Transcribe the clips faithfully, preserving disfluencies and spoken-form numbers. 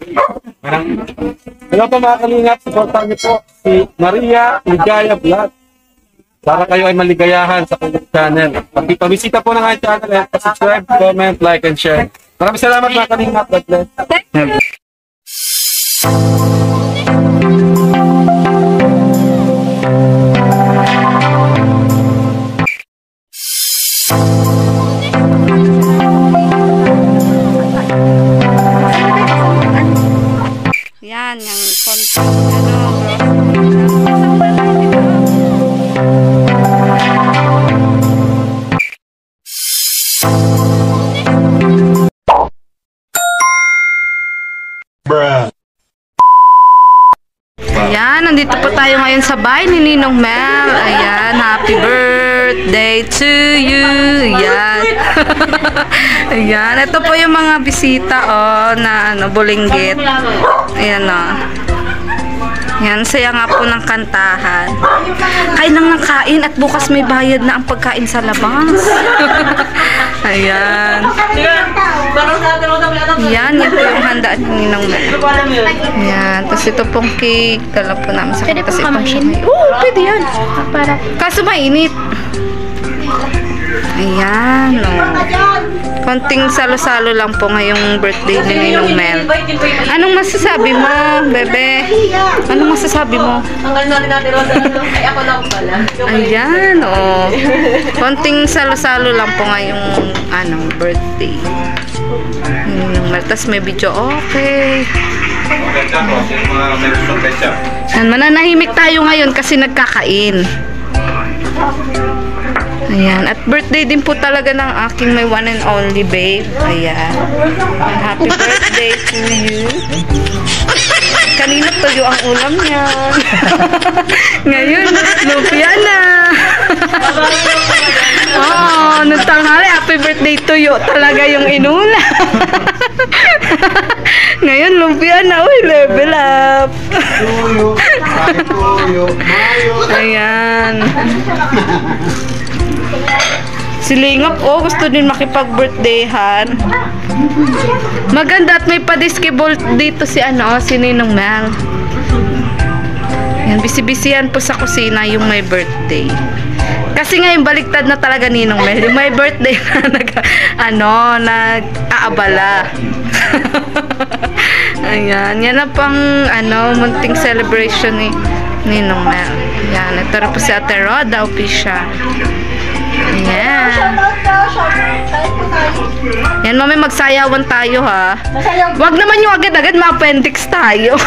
Hello po mga kalingap, supportan niyo po si Maria Ligaya Vlog. Para kayo ay maligayahan sa kanyang channel. Pag-bisita po ng kanyang channel at subscribe, comment, like, and share. Maraming salamat mga kalingap. God bless. Yan, yung konti, ano, Bruh. Ayan, nandito po tayo ngayon sa bahay ni Ninong Mel. Ayan, happy birthday to you. Ayan. Ayan, ito po yung mga bisita, oh, na ano, bulinggit. Ayan, oh. Ayan, saya nga po ng kantahan. Kain lang ng kain at bukas may bayad na ang pagkain sa labas. Ayan. Ayan, yan po yung handaan ni Ninong Mel. Ayan, tapos ito pong cake. Dala po namin sa Pwede po kamayin. Oo, pwede yan. Para Kaso mainit. Ayan, oh. Konting salo-salo lang po ngayong birthday ni Ninong Mel. Anong masasabi mo, bebe? Anong masasabi mo? ay ako lang pala. Ayan, oh. Konting salo-salo lang po ngayong anong birthday ni Ninong Mel. Tapos may video, okay. Yan, mananahimik tayo ngayon kasi nagkakain. Ayan. At birthday din po talaga ng aking may one and only babe. Ayan. Happy birthday to you. Kanina tuyo ang ulam niyan. Ngayon, lumpia na. Oo, nung tanghali, happy birthday to you. Talaga yung inula. Ngayon, lumpia na. Uy, level up. Ayan. Si Lingap, oh, gusto din makipag-birthdayhan. Maganda at may pa-diskibol dito si ano, si Ninong Mel. Yan, bisi-bisihan po sa kusina yung may birthday. Kasi ngayon baliktad na talaga Ninong Mel. Yung may birthday na nag, ano, nag-aabala. Ayan, yan na pang ano, munting celebration ni Ninong Mel. Yan, ito rin po si Ate Roda, official. Ayan. Yan, mami, magsayawan tayo, ha? Wag naman yung agad-agad ma-appendix tayo.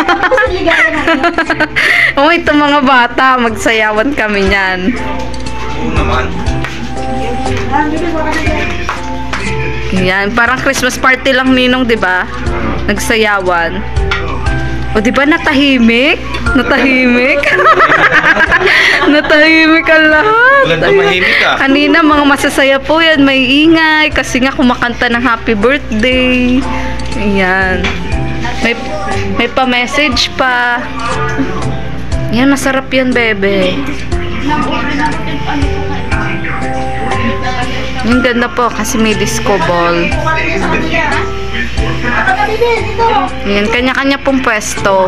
Oo, ito mga bata, magsayawan kami niyan. Oo naman. Yan, parang Christmas party lang Ninong, di ba? Nagsayawan. O, di ba natahimik? Natahimik? Natahimik ang lahat. Walang tumahimik ka. Kanina, mga masasaya po yan. May ingay. Kasi nga kumakanta ng happy birthday. Ayan. May, may pa-message pa. Yan, masarap yan, bebe. Yung ganda po kasi may disco ball. Ayan, kanya-kanya pong pwesto.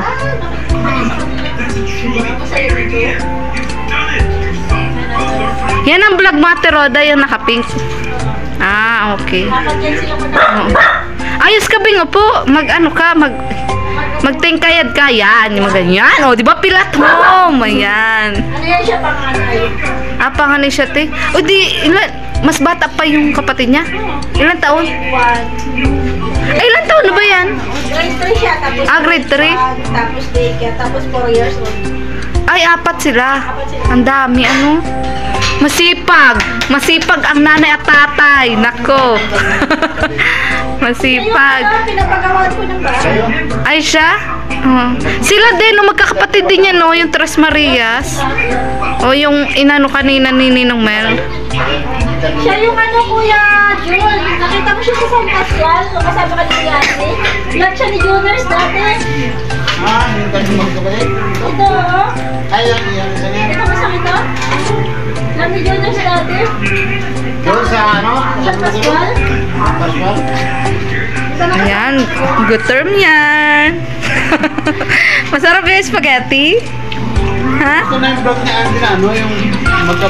Yan ang vlog mo, Ate Roda, yung naka-pink. Ah, okay. Oo. Ayos ka, Bing, po. Mag-ano ka, mag... Magtingkayad ka, yan. Yung mga ganyan. O, di ba pilat mo? Ayan. Ano yan siya, panganay? Ah, panganay siya, te. O, di, ilan, mas bata pa yung kapatid niya? Ilan taon? One. Ay, ilan taon na ba yan? Grade three siya, tapos Ah, grade three? one, tapos daycare, tapos four years old. Ay, apat sila. Apat sila. Ang dami, ano? Masipag. Masipag ang nanay at tatay. Nako. Masipag. Ayun, pinapagawa ko ng bahay. Ay, siya? Uh, sila din, no, magkakapatid din yan, no? Yung Tres Marias. O yung inano kanina ni Ninong Mel. Siya yung ano, Kuya Jun. Nakita mo siya sa San Pascual, nung kasama ka ni Ate. Lahat siya ni Juners dati. Ah, yung ganun magkabalik? Ito, oh. Ay, yan, yan. Ito masakit, oh. Lahat ni Juners dati. Doon sa ano? San Pascual. Pascual? Ayan, good term yan. Masarap yung spaghetti? Ha? Ito na yung vlog ni Andy na ano, yung magka...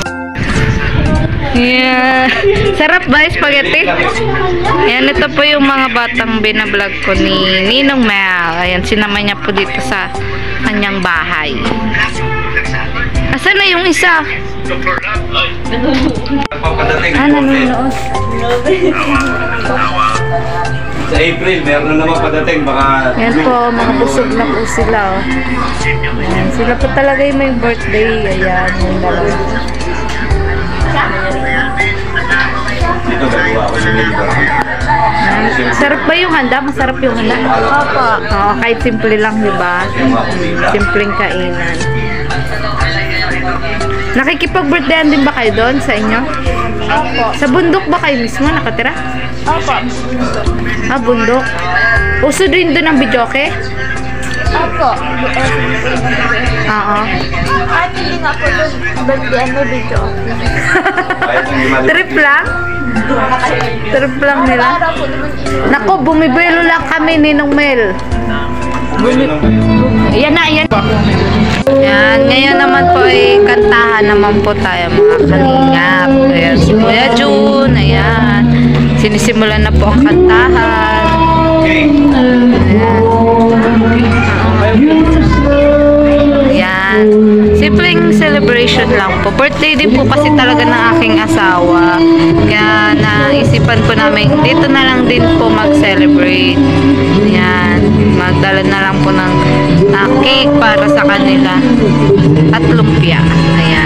Yeah. Sarap ba yung spaghetti? Ayan, ito po yung mga batang binablog ko ni Ninong Mel. Ayan, sinama niya po dito sa kanyang bahay. Asan na yung isa? Ah, nanonood. Sa April, meron na naman padating. Baka... Yan po, mga busog na po sila. Oh. Ayan, sila po talaga yung may birthday. Ayan, yung dalawa. Dito gagawa ko yung liver. Ayan. Sarap ba yung handa? Masarap yung handa? Opo. Oo, kahit simple lang, di ba? Simpleng kainan. Nakikipag-birthdayan din ba kayo doon sa inyo? Opo. Sa bundok ba kayo mismo nakatira? Opo. Ah, bundok. Uso din doon ang videoke? Opo. Oo. At hindi nga po doon. Birthday ano video. Trip lang? Trip lang nila? Araw po naman yun. Naku, bumibelo lang kami ni Ninong Mel. Bumi yan na, yan. Yan, ngayon naman po ay kantahan naman po tayo mga kalingap. Ayan, si Kuya Jun, ayan. Sinisimulan na po ang kantahan. Ayan. Simpleng celebration lang po. Birthday din po kasi talaga ng aking asawa. Kaya naisipan po namin, dito na lang din po mag-celebrate. Ayan. Magdala na lang po ng uh, cake para sa kanila. At lumpia. Ayan.